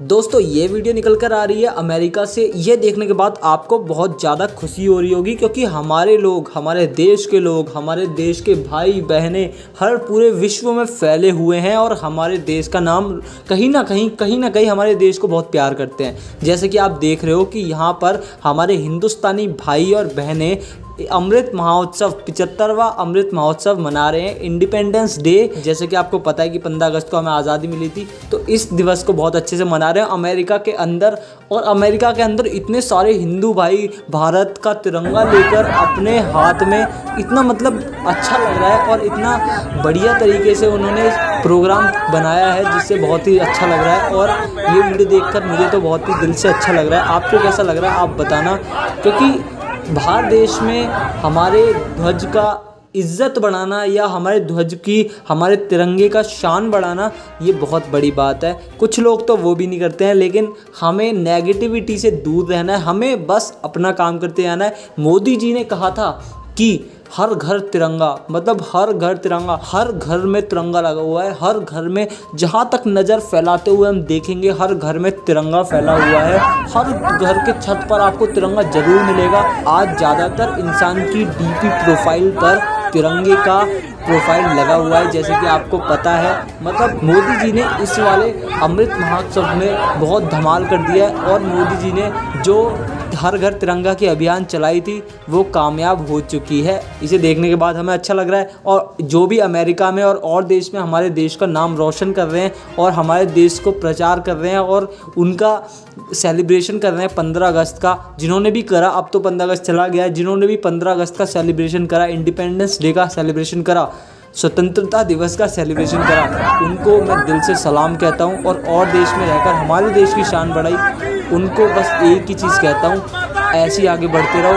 दोस्तों ये वीडियो निकल कर आ रही है अमेरिका से। ये देखने के बाद आपको बहुत ज़्यादा खुशी हो रही होगी, क्योंकि हमारे लोग, हमारे देश के लोग, हमारे देश के भाई बहनें हर पूरे विश्व में फैले हुए हैं और हमारे देश का नाम कहीं ना कहीं हमारे देश को बहुत प्यार करते हैं। जैसे कि आप देख रहे हो कि यहाँ पर हमारे हिंदुस्तानी भाई और बहनें अमृत महोत्सव 75वां अमृत महोत्सव मना रहे हैं, इंडिपेंडेंस डे। जैसे कि आपको पता है कि 15 अगस्त को हमें आज़ादी मिली थी, तो इस दिवस को बहुत अच्छे से मना रहे हैं अमेरिका के अंदर। और अमेरिका के अंदर इतने सारे हिंदू भाई भारत का तिरंगा लेकर अपने हाथ में, इतना मतलब अच्छा लग रहा है और इतना बढ़िया तरीके से उन्होंने प्रोग्राम बनाया है जिससे बहुत ही अच्छा लग रहा है। और ये वीडियो देखकर मुझे तो बहुत ही दिल से अच्छा लग रहा है। आपको कैसा लग रहा है आप बताना, क्योंकि बाहर देश में हमारे ध्वज का इज़्ज़त बढ़ाना या हमारे ध्वज की, हमारे तिरंगे का शान बढ़ाना, ये बहुत बड़ी बात है। कुछ लोग तो वो भी नहीं करते हैं, लेकिन हमें नेगेटिविटी से दूर रहना है, हमें बस अपना काम करते जाना है। मोदी जी ने कहा था कि हर घर तिरंगा, मतलब हर घर तिरंगा, हर घर में तिरंगा लगा हुआ है। हर घर में, जहाँ तक नज़र फैलाते हुए हम देखेंगे, हर घर में तिरंगा फैला हुआ है। हर घर के छत पर आपको तिरंगा जरूर मिलेगा। आज ज़्यादातर इंसान की डीपी प्रोफाइल पर तिरंगे का प्रोफाइल लगा हुआ है, जैसे कि आपको पता है। मतलब मोदी जी ने इस वाले अमृत महोत्सव में बहुत धमाल कर दिया है और मोदी जी ने जो हर घर तिरंगा की अभियान चलाई थी वो कामयाब हो चुकी है। इसे देखने के बाद हमें अच्छा लग रहा है। और जो भी अमेरिका में और देश में हमारे देश का नाम रोशन कर रहे हैं और हमारे देश को प्रचार कर रहे हैं और उनका सेलिब्रेशन कर रहे हैं 15 अगस्त का, जिन्होंने भी करा, अब तो 15 अगस्त चला गया है, जिन्होंने भी 15 अगस्त का सेलिब्रेशन करा, इंडिपेंडेंस डे का सेलिब्रेशन करा, स्वतंत्रता दिवस का सेलिब्रेशन करा, उनको मैं दिल से सलाम कहता हूं। और देश में रहकर हमारे देश की शान बढ़ाई, उनको बस एक ही चीज़ कहता हूं, ऐसे ही आगे बढ़ते रहो।